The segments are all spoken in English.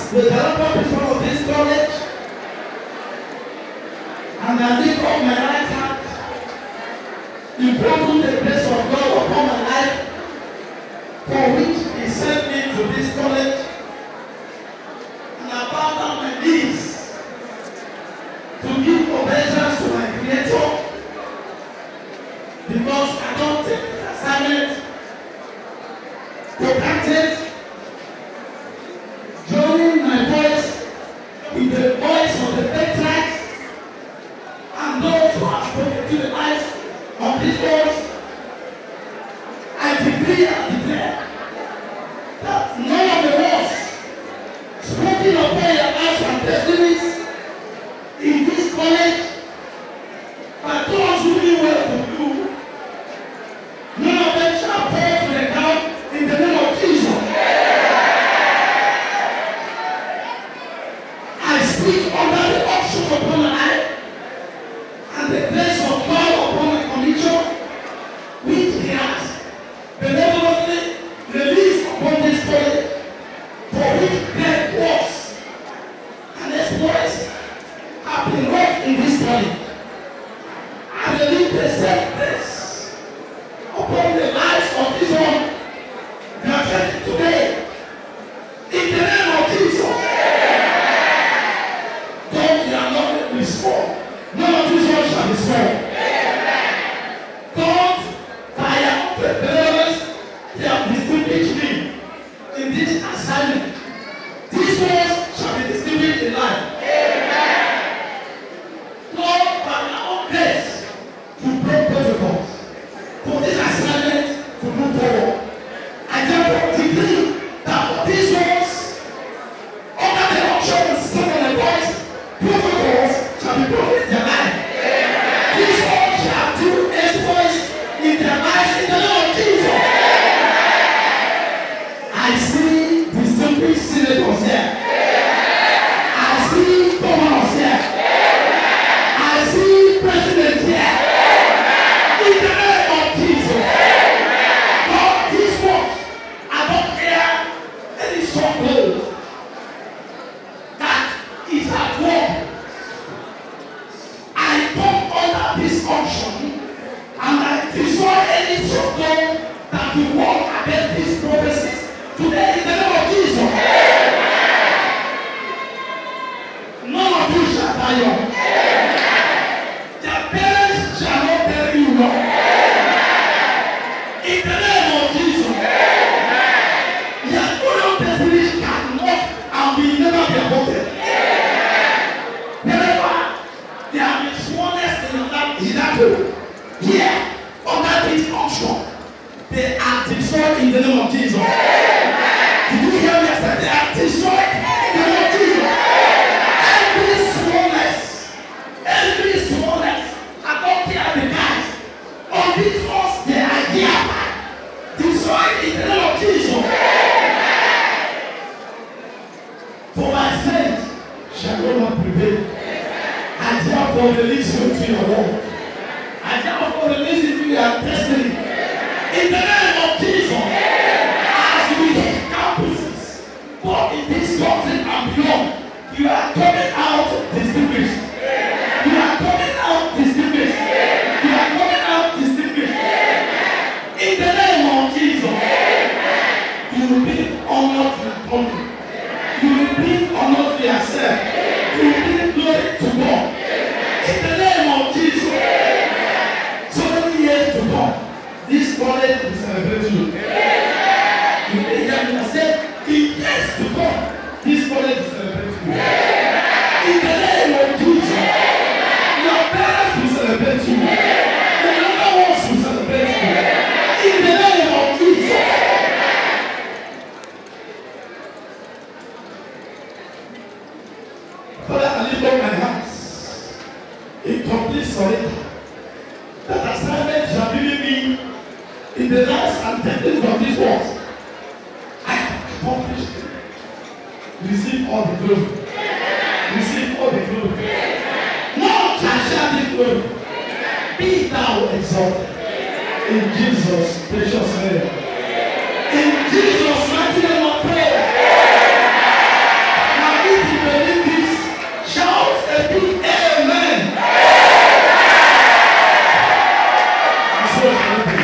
the director principal of this college, and I lift up my right hand, invoking the grace of God upon my life, for which He sent me to this college, and I bow down my knees to give obeisance to my Creator, because I don't take the assignment for granted. Joining my voice with the voice of the patriarchs and those who have spoken to the lives of this world, I decree and declare that none of the words spoken upon your lives and destinies in this college, by those who mean well to you, none of them shall fall to the ground in the name of Jesus. I speak under the option upon my life and the grace of God upon my condition, which He has benevolently released upon this college, for which great works and exploits have been wrought in this college. I believe the same grace upon the lives of this one graduated today in the name of Jesus. God, you are not going to be small. None of these ones shall be small. God, by your benevolence, they have distinguished me in this assignment. These ones shall be distinguished in life. Lord, by your own grace, to break protocols for this assignment to move forward. I therefore decree that for these ones, under the option and system of the voice, protocols shall be broken in their life. These ones shall do exploits in their lives in the name of Jesus. I see distinguished senators here. I see governors here. I see presidents here. In the name of Jesus. God, these ones, I don't care any stronghold that is at work. I come under this unction and I destroy any stronghold that will work against these prophecies today in the name of Jesus. None of you shall die young. Their parents shall not bury you young. In the name of Jesus. Their own destiny cannot and will never be aborted. Wherever they have been smallest in that hole, here, under this unction, they are destroyed in the name of Jesus. Did you hear me? I said they are destroyed in the name of Jesus. Every smallness, I don't care the guys. On this force, they are Yaba. Destroyed in the name of Jesus. For my sins shall not prevail. I therefore release you to your word. I therefore release you to your destiny. In the name of Jesus. As we hit campuses, both in this country and beyond, you are coming out distinguished. You are coming out distinguished. You are coming out distinguished. In the name of Jesus. You will be honored to the country. You will be honored to yourself. You will bring glory to God. In the name of Jesus. So many years to come, this college will celebrate you. You may hear me say, in years to come, this college will celebrate you. In the name of Jesus. Your parents will celebrate you. The younger ones will celebrate you. In the name of Jesus. Father, I lift up my hands in complete surrender. That assignment you have given me in the lives and destinies of this world, I have accomplished it. Receive all the glory. Receive all the glory. None can share this glory. Be thou exalted. In Jesus' precious name. In Jesus' mighty name of prayer. a big amen. I'm so happy.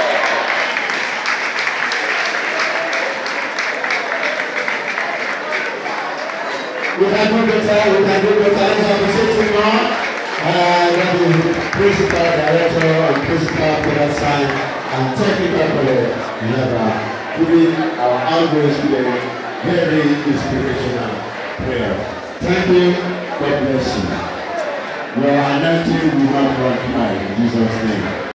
We can do better. Let's appreciate him now. The principal director and principal product sign and technical college Yaba, giving our outgoing students very inspirational prayer. Thank you. God bless you. Your anointing will not run dry in Jesus' name.